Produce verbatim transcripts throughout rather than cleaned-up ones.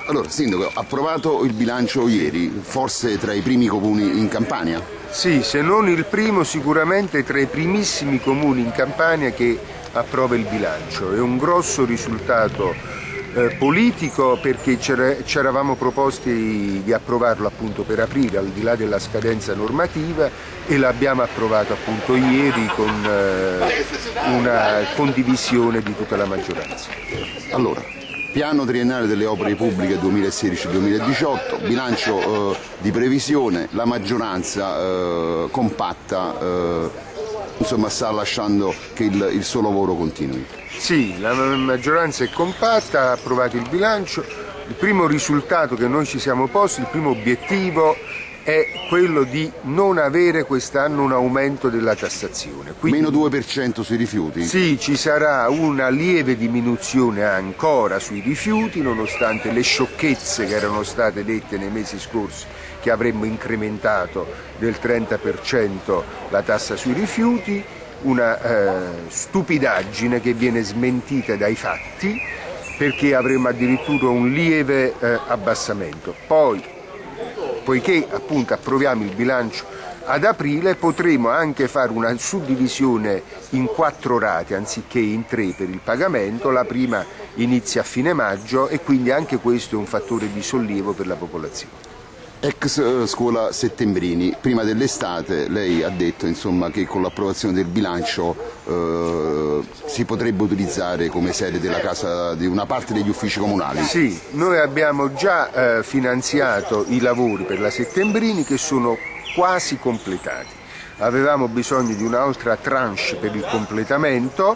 Allora, Sindaco, ha approvato il bilancio ieri, forse tra i primi comuni in Campania? Sì, se non il primo, sicuramente tra i primissimi comuni in Campania che approva il bilancio. È un grosso risultato eh, politico, perché ci eravamo proposti di approvarlo appunto per aprile, al di là della scadenza normativa, e l'abbiamo approvato appunto ieri con eh, una condivisione di tutta la maggioranza. Allora, piano triennale delle opere pubbliche duemilasedici duemiladiciotto, bilancio eh, di previsione, la maggioranza eh, compatta eh, insomma, sta lasciando che il, il suo lavoro continui. Sì, la maggioranza è compatta, ha approvato il bilancio. Il primo risultato che noi ci siamo posti, il primo obiettivo, è quello di non avere quest'anno un aumento della tassazione. Quindi, meno due per cento sui rifiuti? Sì, ci sarà una lieve diminuzione ancora sui rifiuti, nonostante le sciocchezze che erano state dette nei mesi scorsi, che avremmo incrementato del trenta per cento la tassa sui rifiuti, una eh, stupidaggine che viene smentita dai fatti, perché avremo addirittura un lieve eh, abbassamento. Poi, poiché appunto approviamo il bilancio ad aprile, potremo anche fare una suddivisione in quattro rate anziché in tre per il pagamento. La prima inizia a fine maggio e quindi anche questo è un fattore di sollievo per la popolazione. Ex scuola Settembrini, prima dell'estate lei ha detto insomma, che con l'approvazione del bilancio eh, si potrebbe utilizzare come sede della casa di una parte degli uffici comunali. Sì, noi abbiamo già eh, finanziato i lavori per la Settembrini, che sono quasi completati. Avevamo bisogno di un'altra tranche per il completamento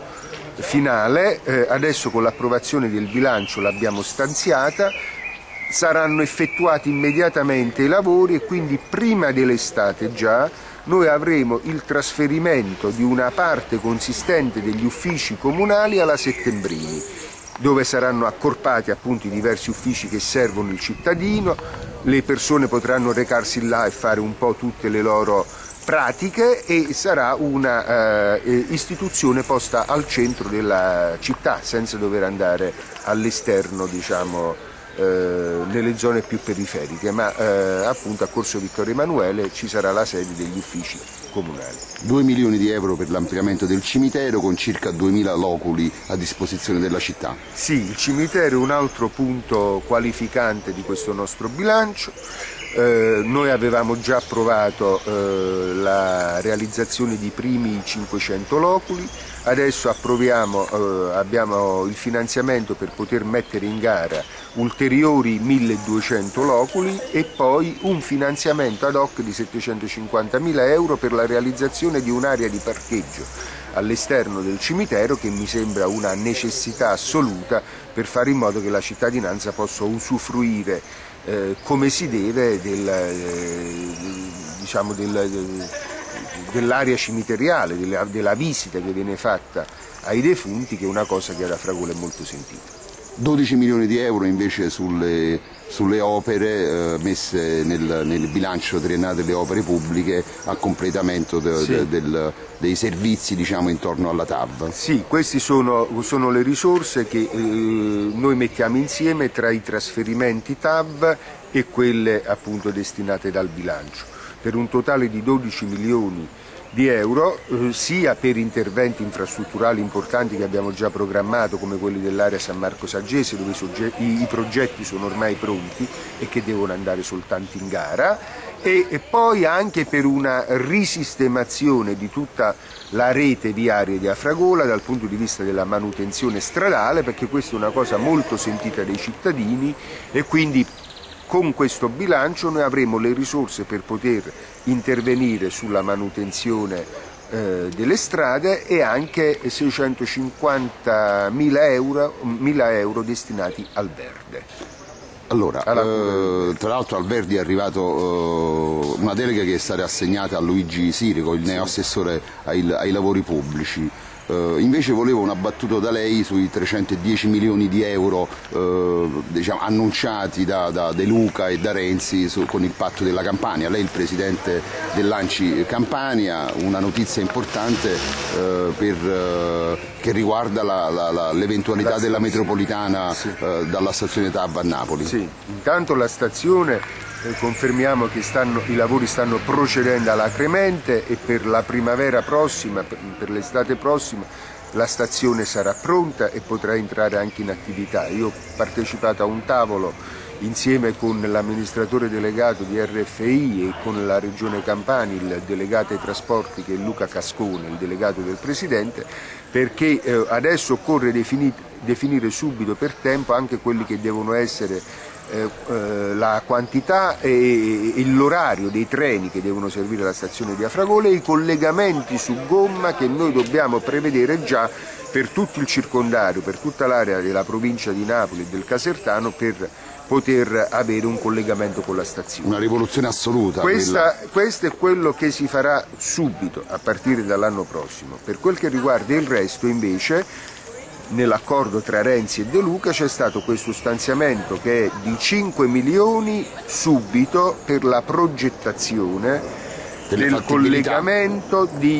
finale, eh, adesso con l'approvazione del bilancio l'abbiamo stanziata. Saranno effettuati immediatamente i lavori e quindi prima dell'estate già noi avremo il trasferimento di una parte consistente degli uffici comunali alla Settembrini, dove saranno accorpati appunto i diversi uffici che servono il cittadino. Le persone potranno recarsi là e fare un po' tutte le loro pratiche, e sarà una eh, istituzione posta al centro della città, senza dover andare all'esterno, diciamo, nelle zone più periferiche, ma eh, appunto a Corso Vittorio Emanuele ci sarà la sede degli uffici comunali. due milioni di euro per l'ampliamento del cimitero, con circa duemila loculi a disposizione della città. Sì, il cimitero è un altro punto qualificante di questo nostro bilancio. Eh, noi avevamo già approvato eh, la realizzazione di primi cinquecento loculi, adesso approviamo, eh, abbiamo il finanziamento per poter mettere in gara ulteriori milleduecento loculi e poi un finanziamento ad hoc di settecentocinquantamila euro per la realizzazione di un'area di parcheggio all'esterno del cimitero, che mi sembra una necessità assoluta per fare in modo che la cittadinanza possa usufruire eh, come si deve del, eh, diciamo del, del, dell'area cimiteriale, della, della visita che viene fatta ai defunti, che è una cosa che ad Afragola è molto sentita. dodici milioni di euro invece sulle, sulle opere eh, messe nel, nel bilancio triennale delle opere pubbliche a completamento de, sì. de, del, dei servizi, diciamo, intorno alla T A V. Sì, queste sono, sono le risorse che eh, noi mettiamo insieme tra i trasferimenti T A V e quelle appunto destinate dal bilancio, per un totale di dodici milioni di euro, eh, sia per interventi infrastrutturali importanti che abbiamo già programmato, come quelli dell'area San Marco Saggese, dove i, i progetti sono ormai pronti e che devono andare soltanto in gara, e, e poi anche per una risistemazione di tutta la rete viaria di Afragola dal punto di vista della manutenzione stradale, perché questa è una cosa molto sentita dai cittadini, e quindi con questo bilancio noi avremo le risorse per poter intervenire sulla manutenzione eh, delle strade, e anche seicentocinquantamila euro, euro destinati al verde. Allora, eh, tra l'altro al Verdi è arrivato eh, una delega che è stata assegnata a Luigi Sirico, il neoassessore ai, ai lavori pubblici. Uh, invece volevo una battuta da lei sui trecentodieci milioni di euro uh, diciamo, annunciati da, da De Luca e da Renzi su, con il patto della Campania. Lei è il presidente dell'Anci Campania, una notizia importante uh, per, uh, che riguarda l'eventualità la, la, della metropolitana sì. uh, dalla stazione Tav a Napoli. Sì, intanto la stazione eh, confermiamo che stanno, i lavori stanno procedendo alacremente e per la primavera prossima, per, per l'estate prossima, la stazione sarà pronta e potrà entrare anche in attività. Io ho partecipato a un tavolo insieme con l'amministratore delegato di R F I e con la Regione Campania, il delegato ai trasporti che è Luca Cascone, il delegato del Presidente, perché eh, adesso occorre definire, definire subito per tempo anche quelli che devono essere eh, eh, la quantità e, e l'orario dei treni che devono servire la stazione di Afragole e i collegamenti su gomma che noi dobbiamo prevedere già per tutto il circondario, per tutta l'area della provincia di Napoli e del Casertano, per poter avere un collegamento con la stazione. Una rivoluzione assoluta. Questa, questo è quello che si farà subito, a partire dall'anno prossimo. Per quel che riguarda il resto, invece, nell'accordo tra Renzi e De Luca c'è stato questo stanziamento che è di cinque milioni subito per la progettazione del collegamento di,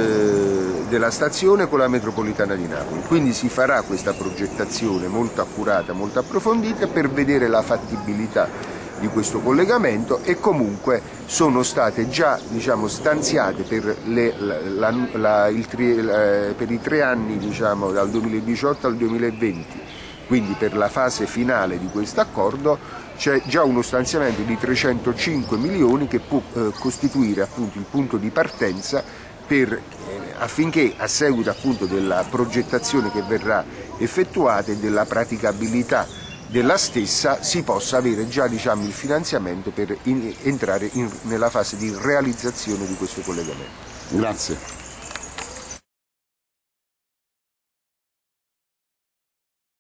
eh, della stazione con la metropolitana di Napoli. Quindi si farà questa progettazione molto accurata, molto approfondita per vedere la fattibilità di questo collegamento e comunque sono state già diciamo, stanziate per, le, la, la, la, il tri, la, per i tre anni diciamo, dal duemiladiciotto al duemilaventi, quindi per la fase finale di questo accordo c'è già uno stanziamento di trecentocinque milioni che può eh, costituire appunto il punto di partenza per, eh, affinché a seguito appunto della progettazione che verrà effettuata e della praticabilità della stessa si possa avere già diciamo, il finanziamento per in, entrare in, nella fase di realizzazione di questo collegamento. Grazie.